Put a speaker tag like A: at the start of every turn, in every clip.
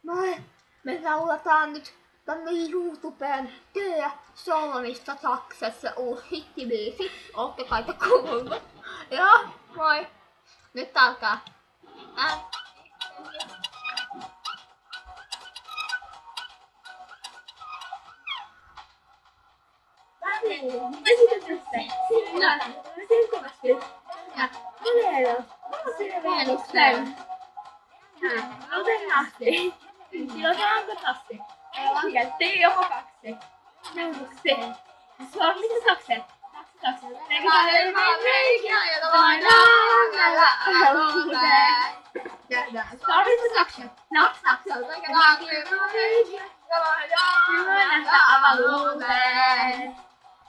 A: Me lauletaan nyt tänne YouTubeen Sormista sakset, se uusi hittibiisi. Ootte kai te kuullut? Joo, moi! Nyt alkaa.
B: Tilataanko tassi? Laulettii joko kaksi. Yksi. Sormista sakset. Sakset. Tehdään ilman reikiä ja Sormista sakset. Naks sakset. Tehdään ilman reikiä ja avaluuteen.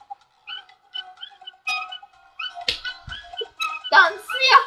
A: Tanssia!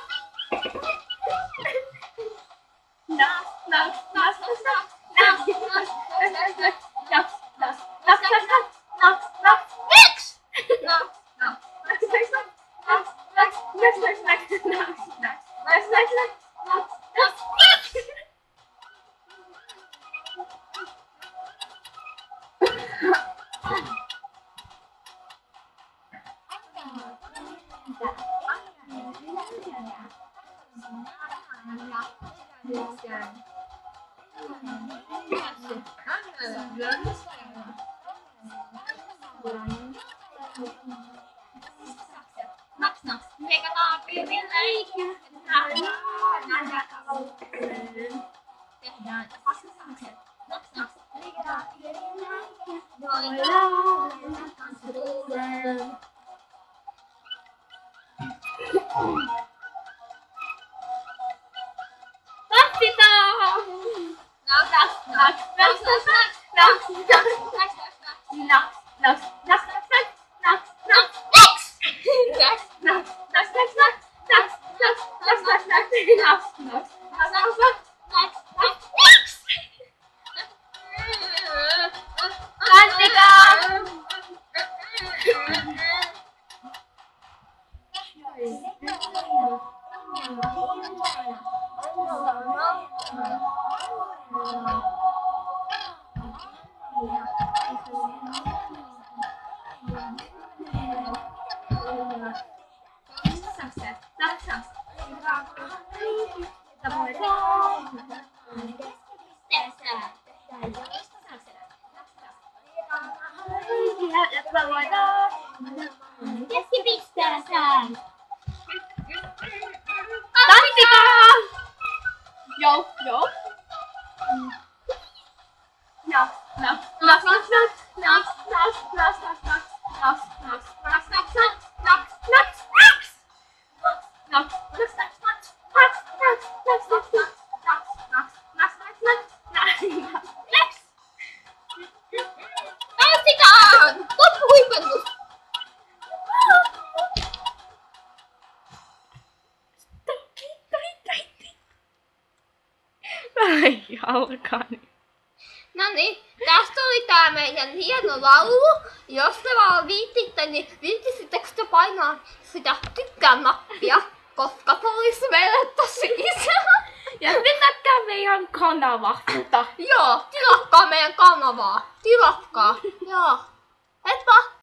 A: Noniin, tästä oli tää meidän hieno laulu. Jos te vaan viittitte, niin viittisittekö te painaa sitä tykkää-nappia, koska se olisi meille tosi iso.
B: Ja tilatkaa meidän kanavasta.
A: Joo, tilatkaa meidän kanavaa. Tilatkaa. Joo. Heippa!